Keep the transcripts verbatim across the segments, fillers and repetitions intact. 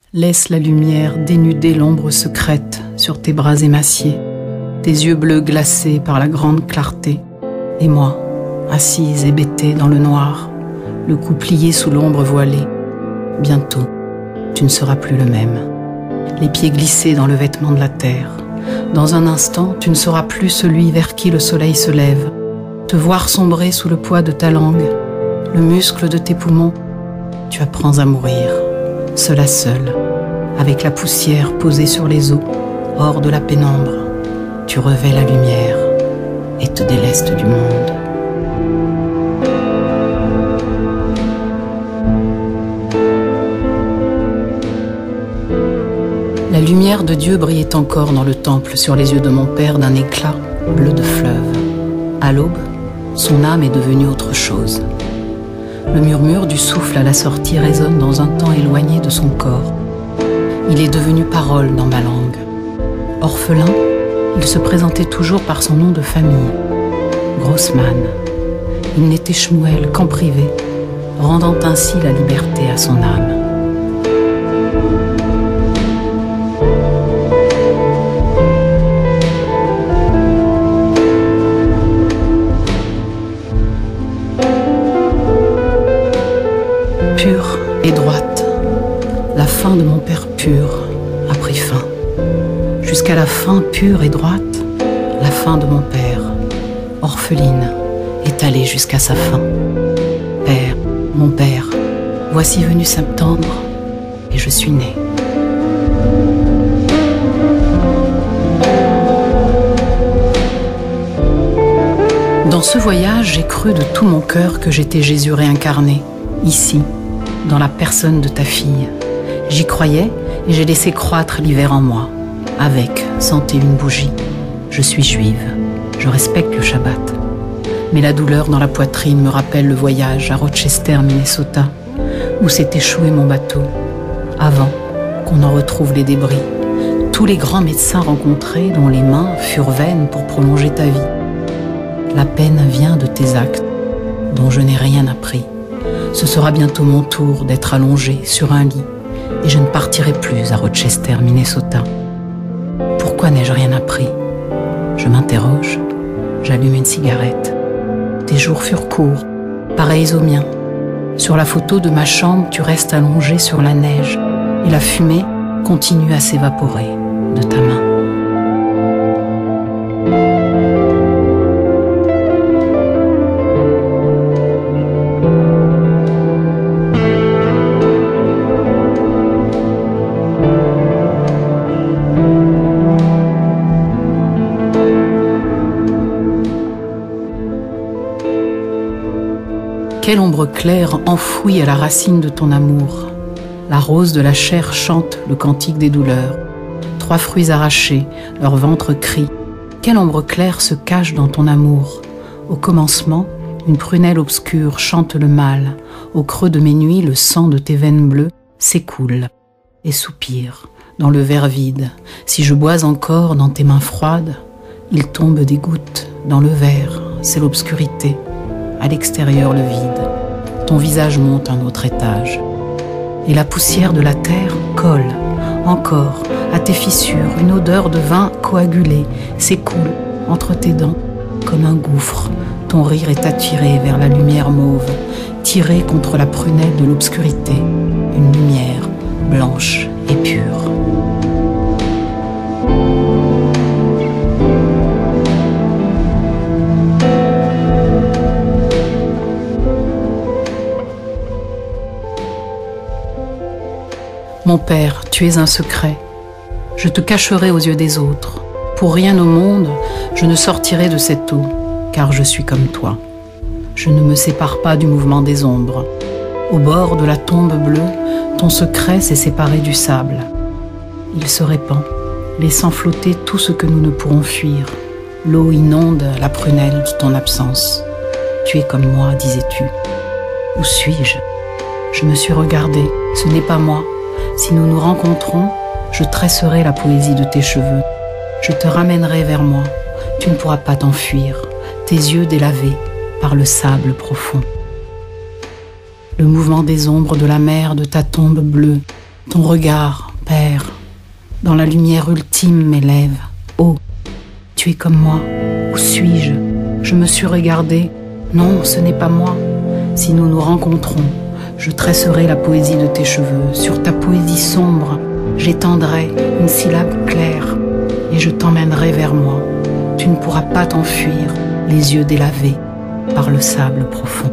Laisse la lumière dénuder l'ombre secrète sur tes bras émaciés, tes yeux bleus glacés par la grande clarté, et moi, assise hébétée dans le noir, le cou plié sous l'ombre voilée. Bientôt, tu ne seras plus le même. Les pieds glissés dans le vêtement de la terre. Dans un instant, tu ne seras plus celui vers qui le soleil se lève. Te voir sombrer sous le poids de ta langue, le muscle de tes poumons, tu apprends à mourir, seul à seul, avec la poussière posée sur les os, hors de la pénombre. Tu revais la lumière et te délestes du monde. La lumière de Dieu brillait encore dans le temple sur les yeux de mon père d'un éclat bleu de fleuve. À l'aube, son âme est devenue autre chose. Le murmure du souffle à la sortie résonne dans un temps éloigné de son corps. Il est devenu parole dans ma langue. Orphelin, il se présentait toujours par son nom de famille, Grossman. Il n'était Shmuel qu'en privé, rendant ainsi la liberté à son âme. Pure et droite, la fin de mon père pur a pris fin. Jusqu'à la fin pure et droite, la fin de mon père, orpheline, est allée jusqu'à sa fin. Père, mon père, voici venu septembre, et je suis née. Dans ce voyage, j'ai cru de tout mon cœur que j'étais Jésus réincarné, ici, dans la personne de ta fille. J'y croyais et j'ai laissé croître l'hiver en moi. Avec, santé une bougie. Je suis juive, je respecte le Shabbat. Mais la douleur dans la poitrine me rappelle le voyage à Rochester, Minnesota, où s'est échoué mon bateau, avant qu'on en retrouve les débris. Tous les grands médecins rencontrés dont les mains furent vaines pour prolonger ta vie. La peine vient de tes actes, dont je n'ai rien appris. Ce sera bientôt mon tour d'être allongé sur un lit et je ne partirai plus à Rochester, Minnesota. Pourquoi n'ai-je rien appris? Je m'interroge, j'allume une cigarette. Tes jours furent courts, pareils aux miens. Sur la photo de ma chambre, tu restes allongé sur la neige et la fumée continue à s'évaporer de ta main. Quelle ombre claire enfouie à la racine de ton amour. La rose de la chair chante le cantique des douleurs. Trois fruits arrachés, leur ventre crie. Quelle ombre claire se cache dans ton amour. Au commencement, une prunelle obscure chante le mal. Au creux de mes nuits, le sang de tes veines bleues s'écoule et soupire dans le verre vide. Si je bois encore dans tes mains froides, il tombe des gouttes dans le verre. C'est l'obscurité. À l'extérieur, le vide. Ton visage monte un autre étage. Et la poussière de la terre colle, encore, à tes fissures. Une odeur de vin coagulé s'écoule entre tes dents comme un gouffre. Ton rire est attiré vers la lumière mauve, tiré contre la prunelle de l'obscurité. Une lumière blanche et pure. Mon père, tu es un secret. Je te cacherai aux yeux des autres. Pour rien au monde, je ne sortirai de cette eau, car je suis comme toi. Je ne me sépare pas du mouvement des ombres. Au bord de la tombe bleue, ton secret s'est séparé du sable. Il se répand, laissant flotter tout ce que nous ne pourrons fuir. L'eau inonde la prunelle de ton absence. Tu es comme moi, disais-tu. Où suis-je? Je me suis regardée, ce n'est pas moi. Si nous nous rencontrons, je tresserai la poésie de tes cheveux. Je te ramènerai vers moi. Tu ne pourras pas t'enfuir, tes yeux délavés par le sable profond. Le mouvement des ombres de la mer de ta tombe bleue Ton regard, Père, dans la lumière ultime m'élève. Oh, tu es comme moi. Où suis-je? Je me suis regardée. Non, ce n'est pas moi. Si nous nous rencontrons, je tresserai la poésie de tes cheveux. Sur ta poésie sombre, j'étendrai une syllabe claire et je t'emmènerai vers moi. Tu ne pourras pas t'enfuir, les yeux délavés par le sable profond.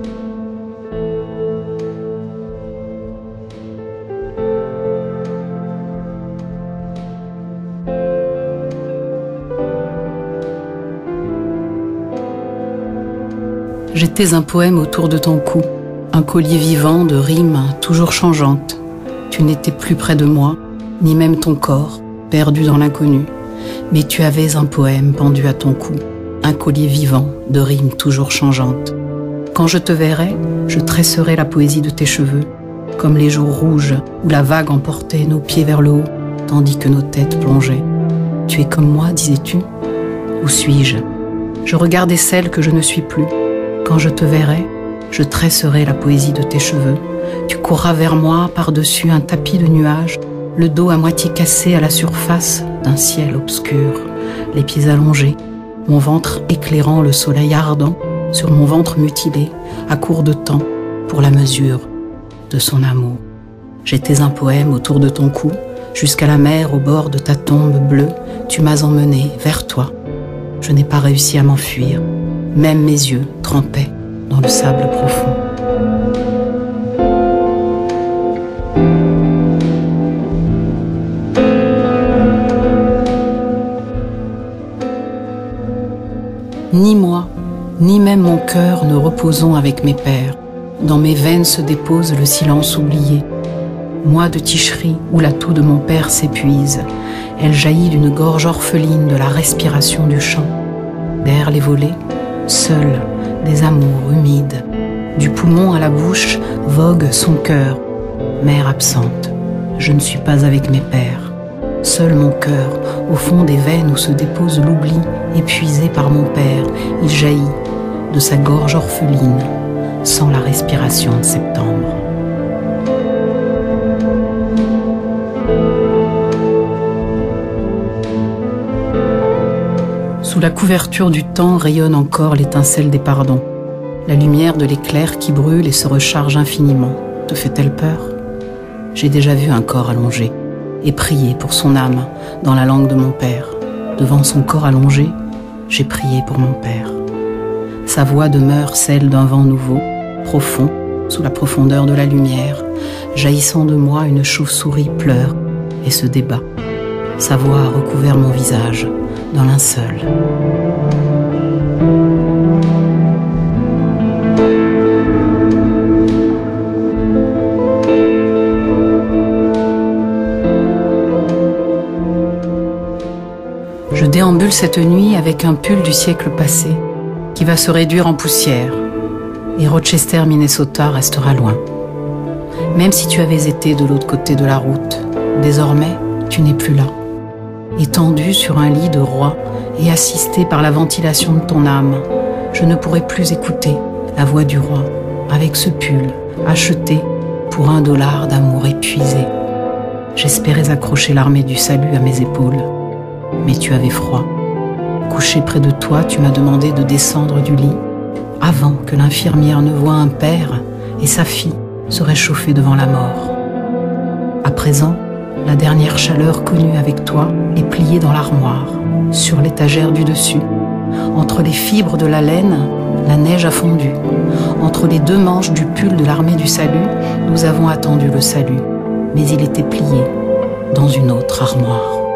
J'étais un poème autour de ton cou, un collier vivant de rimes toujours changeantes. Tu n'étais plus près de moi, ni même ton corps, perdu dans l'inconnu. Mais tu avais un poème pendu à ton cou, un collier vivant de rimes toujours changeantes. Quand je te verrai, je tresserai la poésie de tes cheveux, comme les jours rouges où la vague emportait nos pieds vers le haut, tandis que nos têtes plongeaient. Tu es comme moi, disais-tu? Où suis-je? Je regardais celle que je ne suis plus. Quand je te verrai, je tresserai la poésie de tes cheveux. Tu courras vers moi par-dessus un tapis de nuages, le dos à moitié cassé à la surface d'un ciel obscur, les pieds allongés, mon ventre éclairant le soleil ardent sur mon ventre mutilé, à court de temps, pour la mesure de son amour. J'étais un poème autour de ton cou, jusqu'à la mer au bord de ta tombe bleue, tu m'as emmené vers toi. Je n'ai pas réussi à m'enfuir. Même mes yeux trempaient dans le sable profond. Ni moi, ni même mon cœur ne reposons avec mes pères. Dans mes veines se dépose le silence oublié. Moi de Ticherie, où la toux de mon père s'épuise, elle jaillit d'une gorge orpheline de la respiration du chant. Derrière les volets, seul, des amours humides. Du poumon à la bouche vogue son cœur. Mère absente, je ne suis pas avec mes pères. Seul mon cœur, au fond des veines où se dépose l'oubli, épuisé par mon père, il jaillit de sa gorge orpheline, sans la respiration de septembre. Sous la couverture du temps rayonne encore l'étincelle des pardons. La lumière de l'éclair qui brûle et se recharge infiniment. Te fait-elle peur? J'ai déjà vu un corps allongé et prié pour son âme dans la langue de mon père. Devant son corps allongé, j'ai prié pour mon père. Sa voix demeure celle d'un vent nouveau, profond, sous la profondeur de la lumière. Jaillissant de moi, une chauve-souris pleure et se débat. Sa voix a recouvert mon visage d'un linceul. Je déambule cette nuit avec un pull du siècle passé qui va se réduire en poussière et Rochester, Minnesota restera loin. Même si tu avais été de l'autre côté de la route, désormais tu n'es plus là. Étendu sur un lit de roi et assisté par la ventilation de ton âme, je ne pourrai plus écouter la voix du roi avec ce pull acheté pour un dollar d'amour épuisé. J'espérais accrocher l'armée du salut à mes épaules, mais tu avais froid. Couché près de toi, tu m'as demandé de descendre du lit avant que l'infirmière ne voie un père et sa fille se réchauffer devant la mort. À présent, la dernière chaleur connue avec toi est pliée dans l'armoire, sur l'étagère du dessus. Entre les fibres de la laine, la neige a fondu. Entre les deux manches du pull de l'armée du salut, nous avons attendu le salut, mais il était plié dans une autre armoire.